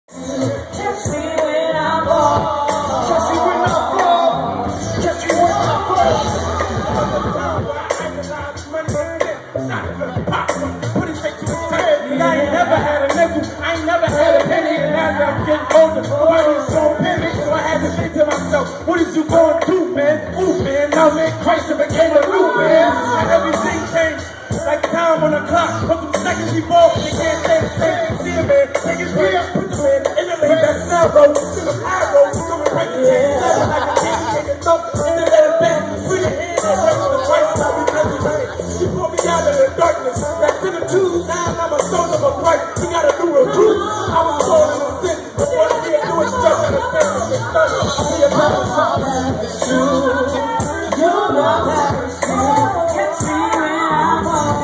Catch me when I fall. Catch me when I fall. Catch me when I fall. Put his face to his head. I ain't never had a nickel. I ain't never had a penny. And now that I'm getting older, why was so penny? So I had to think to myself, what is you going through, man? Ooh, man, now man, Christ became a new man. And everything changed. Like time on the clock, but some seconds before, they can't stay the same. See a man, take his way up, put the man in the lane, that snare roll, see the arrow, come and break the chain, never like a king, take it up, and then let it back, free your hand, and break the price, now we can be ready. You pulled me out of the darkness, that's in the twos, now I'm a soul of a price, we gotta do a truth. I was born in a sin, but what I can't do is stuck in a sense, it's stuck, I'll be a parasite, it's true, you're my parasite, catch me when I'm on.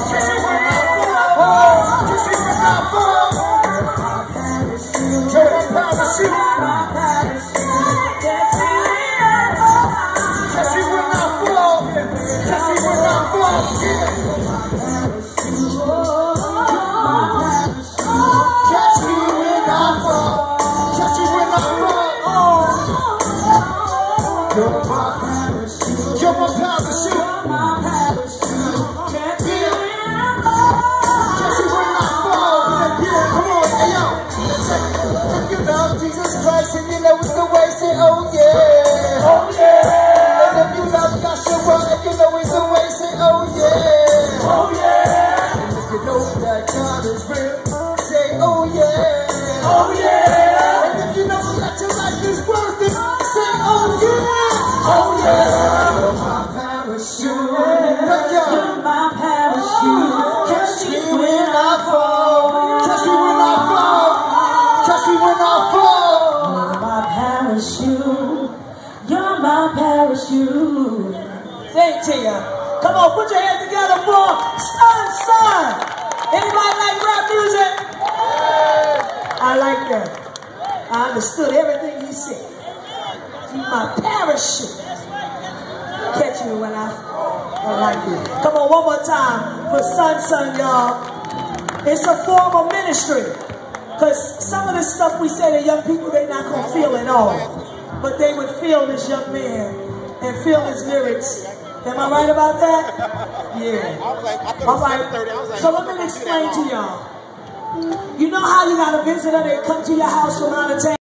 You're my parachute. You're my parachute. Catch me when I fall. Catch me when I fall. Yeah, come on, hey yo. If you love Jesus Christ and you know it's the way, say oh yeah. Oh yeah. And if you love Joshua and you know it's the way, say oh yeah. Oh yeah. And if you know that God is real, say oh yeah. Oh yeah. And if you know that your life is worth it, say oh yeah. Oh yeah, you're my parachute. You're my parachute. Catch me when I fall. Catch me when I fall. Catch me when I fall. You're my parachute. You're my parachute. Say it to ya. Come on, put your hands together for Son. Anybody like rap music? I like that. I understood everything he said. My parachute. Catch me when I like it. Come on, one more time for Son, y'all. It's a form of ministry. Because some of the stuff we say to young people, they're not going to feel at all. But they would feel this young man and feel his lyrics. Am I right about that? Yeah. All right. So let me explain to y'all. You know how you got a visitor, they come to your house from out of town?